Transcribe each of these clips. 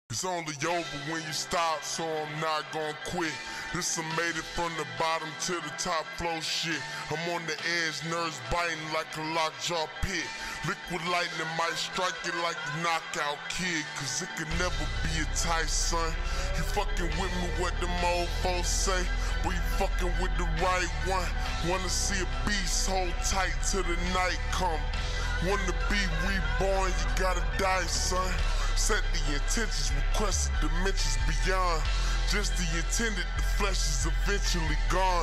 It's only over when you stop, so I'm not gon' quit. This I made it from the bottom to the top flow shit. I'm on the edge, nerves biting like a lockjaw pit. Liquid lightning might strike it like the knockout kid, cause it could never be a tight son. You fucking with me, what them old folks say, but you fucking with the right one. Wanna see a beast, hold tight till the night come. Wanna be reborn, you gotta die, son. Set the intentions, requested dimensions beyond. Just the intended, the flesh is eventually gone.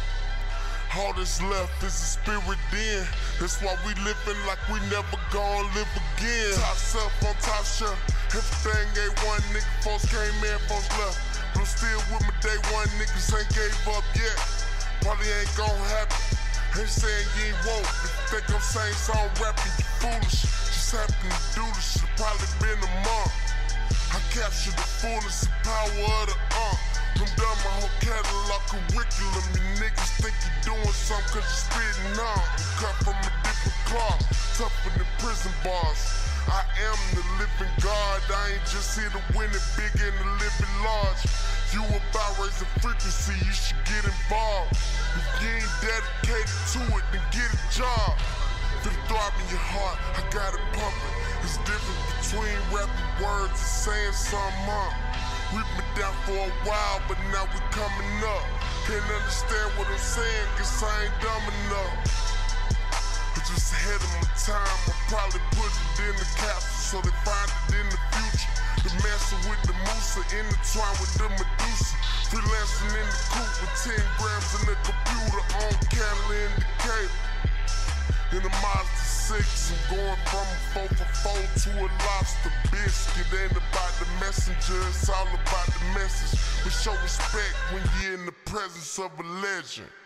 All that's left is the spirit then. That's why we living like we never gon' live again. Top shelf on top shelf, everything A1, nigga, folks came in, folks left. But I'm still with my day one, niggas ain't gave up yet. Probably ain't gon' happen. Ain't saying you ain't woke. If you think I'm saying so I'm rapping, you foolish. Just happen to do this, should've probably been a month. I captured the fullness and power of the Them done my whole catalog curriculum. You niggas think you doing something cause you spitting on. I'm cut from a different cloth, tougher than prison bars. I am the living God, I ain't just here to win it big and to live it large. You about raising frequency, you should get involved. If you ain't dedicated to it, then get a job. Feel the throb in your heart, I got it pumping. It's different between rapping words and saying something up. We've been down for a while, but now we coming up. Can't understand what I'm saying, guess I ain't dumb enough. But just ahead of my time, I'll probably put it in the capsule so they find it in the future. The master with the Musa, intertwined with the Medusa. Freelancing in the coop with 10 grams in the computer, on camera indicator. In a Mazda 6, I'm going from a 4x4 to a lobster biscuit. Ain't about the messenger, it's all about the message. But show respect when you're in the presence of a legend.